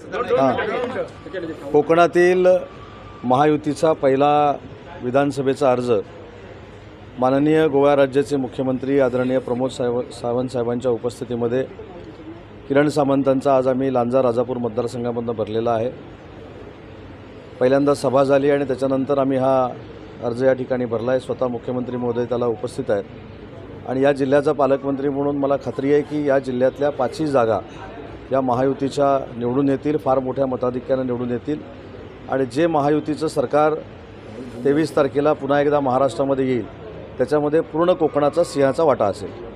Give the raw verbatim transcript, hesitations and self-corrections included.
हां कोकणातील महायुतीचा पहिला विधानसभेचा अर्ज माननीय गोवा राज्याचे मुख्यमंत्री आदरणीय प्रमोद साव सावंत साहेबांच्या उपस्थितीमध्ये किरण सामंतांचा आज आम्ही लांजा राजापूर मतदारसंघामधून भरलेला आहे। पहिल्यांदा सभा झाली आणि त्याच्यानंतर आम्ही हा अर्ज या ठिकाणी भरला आहे। स्वतः मुख्यमंत्री महोदय त्याला उपस्थित आहेत आणि या जिल्ह्याचा पालकमंत्री म्हणून मला खात्री आहे की या जिल्ह्यातल्या पाचही जागा या महायुतीच्या निवडून येतील, फार मोठ्या मताधिक्याने निवडून येतील आणि जे महायुतीचं सरकार तेवीस तारखेला पुन्हा एकदा महाराष्ट्रामध्ये येईल त्याच्यामध्ये पूर्ण कोकणाचा सिंहाचा वाटा असेल।